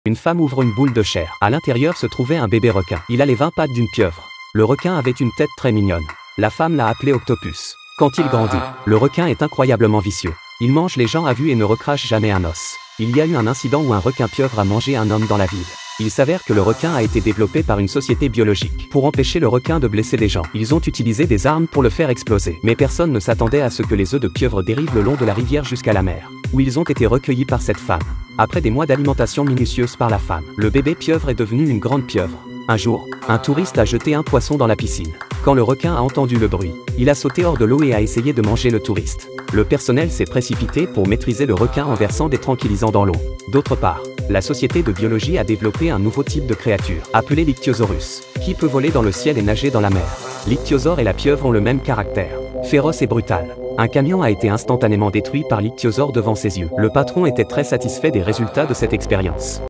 Une femme ouvre une boule de chair. À l'intérieur se trouvait un bébé requin. Il a les 20 pattes d'une pieuvre. Le requin avait une tête très mignonne. La femme l'a appelé Octopus. Quand il grandit, le requin est incroyablement vicieux. Il mange les gens à vue et ne recrache jamais un os. Il y a eu un incident où un requin pieuvre a mangé un homme dans la ville. Il s'avère que le requin a été développé par une société biologique. Pour empêcher le requin de blesser des gens, ils ont utilisé des armes pour le faire exploser. Mais personne ne s'attendait à ce que les œufs de pieuvre dérivent le long de la rivière jusqu'à la mer, où ils ont été recueillis par cette femme. Après des mois d'alimentation minutieuse par la femme, le bébé pieuvre est devenu une grande pieuvre. Un jour, un touriste a jeté un poisson dans la piscine. Quand le requin a entendu le bruit, il a sauté hors de l'eau et a essayé de manger le touriste. Le personnel s'est précipité pour maîtriser le requin en versant des tranquillisants dans l'eau. D'autre part, la société de biologie a développé un nouveau type de créature, appelé l'Ichthyosaurus, qui peut voler dans le ciel et nager dans la mer. L'ichthyosaure et la pieuvre ont le même caractère, féroce et brutal. Un camion a été instantanément détruit par l'ichthyosaure devant ses yeux. Le patron était très satisfait des résultats de cette expérience.